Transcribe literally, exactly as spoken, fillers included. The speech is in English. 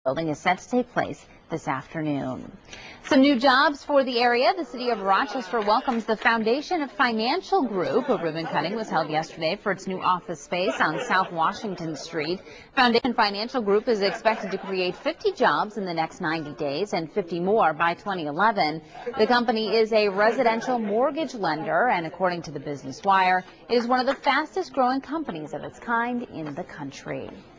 building is set to take place this afternoon. Some new jobs for the area. The city of Rochester welcomes the Foundation of Financial Group. A ribbon cutting was held yesterday for its new office space on South Washington Street. Foundation Financial Group is expected to create fifty jobs in the next ninety days and fifty more by twenty eleven. The company is a residential mortgage lender, and according to the Business Wire, it is one of the fastest growing companies of its kind in the country.